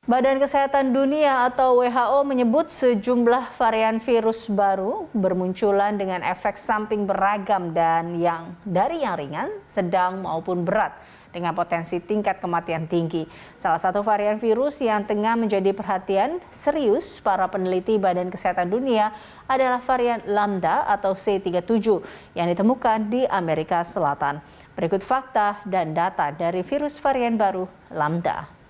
Badan Kesehatan Dunia atau WHO menyebut sejumlah varian virus baru bermunculan dengan efek samping beragam dan dari yang ringan, sedang maupun berat dengan potensi tingkat kematian tinggi. Salah satu varian virus yang tengah menjadi perhatian serius para peneliti Badan Kesehatan Dunia adalah varian Lambda atau C37 yang ditemukan di Amerika Selatan. Berikut fakta dan data dari virus varian baru Lambda.